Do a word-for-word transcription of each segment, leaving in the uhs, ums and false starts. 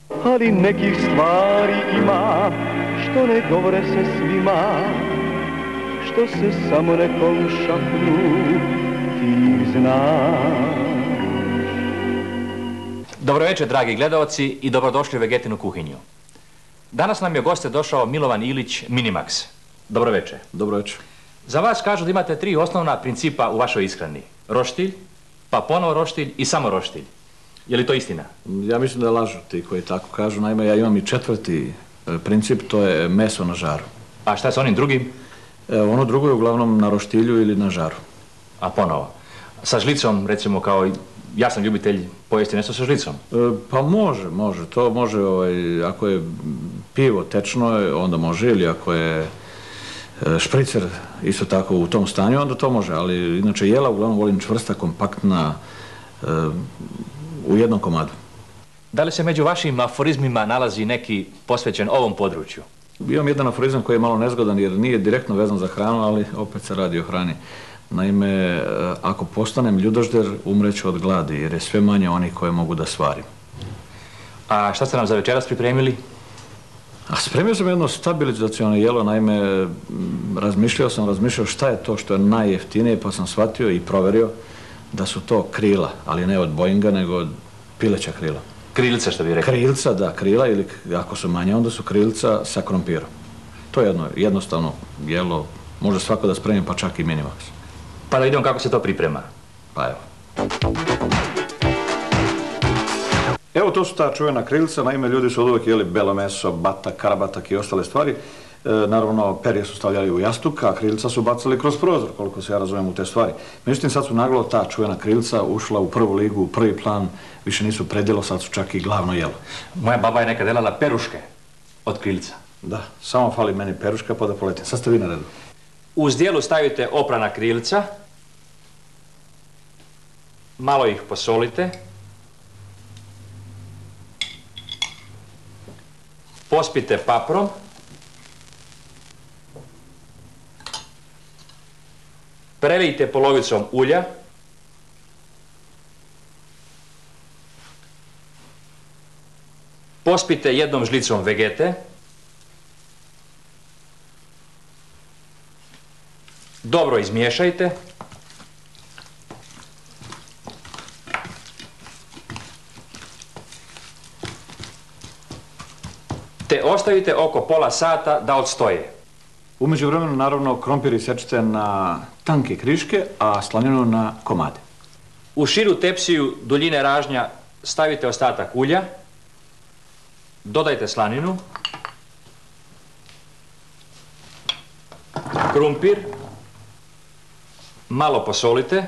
Ali nekih stvari ima što ne govore se svima, što se samo nekom šapnu, ti znaš. Dobro večer, dragi gledalci, i dobrodošli u Vegetinu kuhinju. Danas nam je goste došao Milovan Ilić, Minimax. Dobro večer. Dobro večer. Za vas kažu da imate tri osnovna principa u vašoj ishrani. Roštilj, pa ponovo roštilj i samo roštilj. Je li to istina? Ja mislim da lažu ti koji tako kažu. Naime, ja imam i četvrti princip, to je meso na žaru. A šta s onim drugim? E, ono drugo je uglavnom na roštilju ili na žaru. A ponovo? Sa žlicom, recimo, kao ja sam ljubitelj pojesti nešto sa žlicom. E, pa može, može. To može, ovaj, ako je pivo tečno, onda može, ili ako je špricer isto tako u tom stanju, onda to može. Ali inače jela uglavnom volim čvrsta, kompaktna, e, u jednom komadu. Da li se među vašim aforizmima nalazi neki posvećen ovom području? Imam jedan aforizam koji je malo nezgodan jer nije direktno vezan za hranu, ali opet se radi o hrani. Naime, ako postanem ljudožder, umreću od gladi jer je sve manje onih koje mogu da svarim. A šta ste nam za večeras pripremili? A spremio sam jedno stabilizaciono jelo, naime, razmišljao sam, razmišljao šta je to što je najjeftinije, pa sam shvatio i proverio da su to krila, ali ne od Boeinga, nego od pileća krila. Krilca, što bi rekli? Krilca, da, krila, ili ako su manje, onda su krilca sa krompirom. To je jedno jednostavno jelo, može svako da spremi, pa čak i Minimax. Pa da vidimo kako se to priprema. Pa evo. Evo, to su ta čuvena krilca, naime, ljudi su od uvijek jeli belo meso, batak, karabatak i ostale stvari. E, naravno, perje su stavljali u jastuk, a krilca su bacali kroz prozor, koliko se ja razumijem u te stvari. Međutim, sad su naglo ta čuvena krilca ušla u prvu ligu, u prvi plan, više nisu predjelo, sad su čak i glavno jelo. Moja baba je nekad delala peruške od krilca. Da, samo fali meni peruška pa da poletim. Sad ste vi na redu. U zdjelu stavite oprana krilca, malo ih posolite, pospite paprom, prelijte polovicom ulja, pospite jednom žlicom vegete, dobro izmiješajte, te ostavite oko pola sata da odstoje. U međuvremenu, naravno, krompir isečite na tanke kriške, a slaninu na komade. U širu tepsiju duljine ražnja stavite ostatak ulja, dodajte slaninu, krumpir, malo posolite,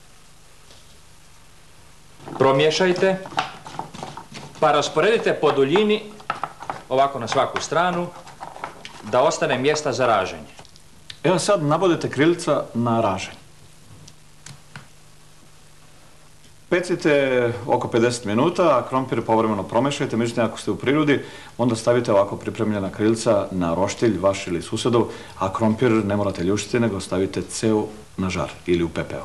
promiješajte, pa rasporedite po duljini, ovako na svaku stranu, da ostane mjesta za raženje. Evo sad nabodite krilca na raženje. Pecite oko pedeset minuta, a krompir povremeno promešajte, međutim ako ste u prirodi, onda stavite ovako pripremljena krilca na roštilj, vaš ili susedov, a krompir ne morate ljuštiti, nego stavite ceo na žar ili u pepeo.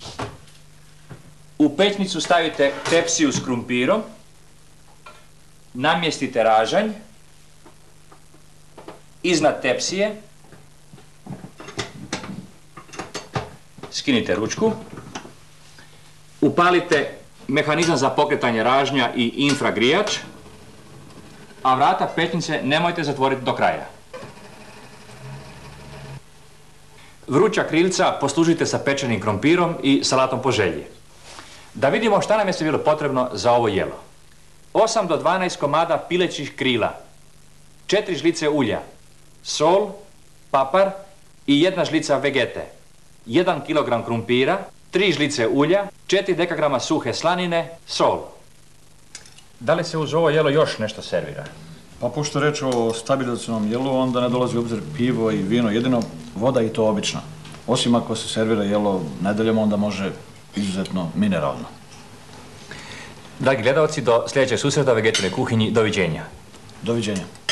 U pećnicu stavite tepsiju s krumpirom, namjestite ražanj, iznad tepsije, skinite ručku, upalite mehanizam za pokretanje ražnja i infragrijač, a vrata pećnice nemojte zatvoriti do kraja. Vruća krilca poslužite sa pečenim krompirom i salatom po želji. Da vidimo šta nam je sve bilo potrebno za ovo jelo. osam do dvanaest komada pilećih krila, četiri žlice ulja, sol, papar i jedna žlica vegete, jedan kilogram krumpira, tri žlice ulja, četiri dekagrama suhe slanine, sol. Da li se uz ovo jelo još nešto servira? Pa pošto je reč o stabilizacionom jelu, onda ne dolazi u obzir pivo i vino, jedino voda i to obična. Osim ako se servira jelo nedeljom, onda može izuzetno mineralno. Dragi gledalci, do sljedećeg susreta u Vegetinoj kuhinji, doviđenja. Doviđenja.